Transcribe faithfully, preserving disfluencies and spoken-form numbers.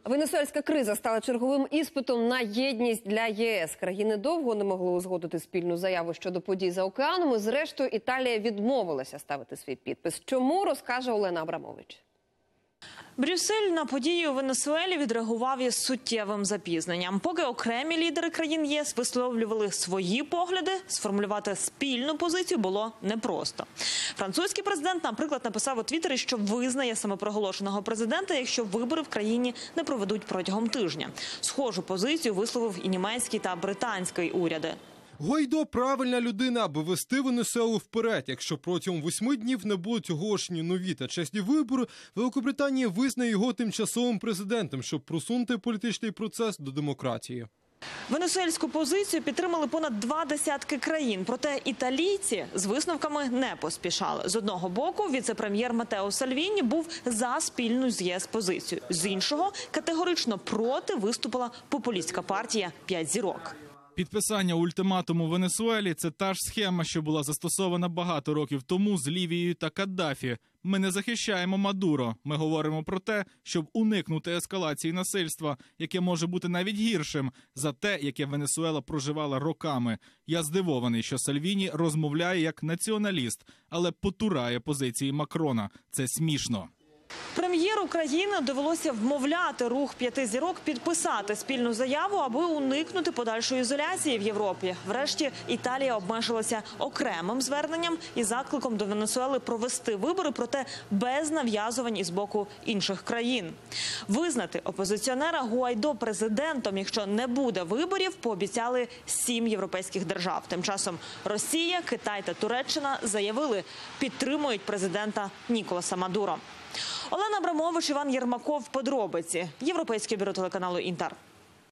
Венесуельська криза стала черговим іспитом на єдність для ЄС. Країни довго не могли узгодити спільну заяву щодо подій за океаном, і зрештою Італія відмовилася ставити свій підпис. Чому, розкаже Олена Абрамович. Брюссель на події у Венесуелі відреагував із суттєвим запізненням. Поки окремі лідери країн ЄС висловлювали свої погляди, сформулювати спільну позицію було непросто. Французький президент, наприклад, написав у Твіттері, що визнає самопроголошеного президента, якщо вибори в країні не проведуть протягом тижня. Схожу позицію висловив і німецький та британський уряди. Гуайдо – правильна людина, аби вести Венесуелу вперед. Якщо протягом восьми днів не будуть оголошені нові та чесні вибори, Великобританія визнає його тимчасовим президентом, щоб просунути політичний процес до демократії. Венесуельську позицію підтримали понад два десятки країн. Проте італійці з висновками не поспішали. З одного боку, віце-прем'єр Матео Сальвіні був за спільну з ЄС позицію. З іншого, категорично проти виступила популістська партія «П'ять зірок». Підписання ультиматуму Венесуелі – це та ж схема, що була застосована багато років тому з Лівією та Каддафі. Ми не захищаємо Мадуро. Ми говоримо про те, щоб уникнути ескалації насильства, яке може бути навіть гіршим за те, яке Венесуела проживала роками. Я здивований, що Сальвіні розмовляє як націоналіст, але потурає позиції Макрона. Це смішно. Прем'єру країни довелося вмовляти рух «П'яти зірок» підписати спільну заяву, аби уникнути подальшої ізоляції в Європі. Врешті Італія обмежилася окремим зверненням і закликом до Венесуели провести вибори, проте без нав'язувань із боку інших країн. Визнати опозиціонера Гуайдо президентом, якщо не буде виборів, пообіцяли сім європейських держав. Тим часом Росія, Китай та Туреччина заявили, підтримують президента Ніколаса Мадуро. Олена Абрамович, Іван Єрмаков. Подробиці. Європейське бюро телеканалу «Інтер».